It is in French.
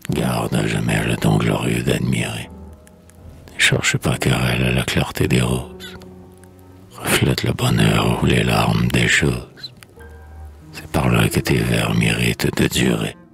Garde à jamais le don glorieux d'admirer. Ne cherche pas querelle à la clarté des roses. Reflète le bonheur ou les larmes des choses. C'est par là que tes vers méritent de durer.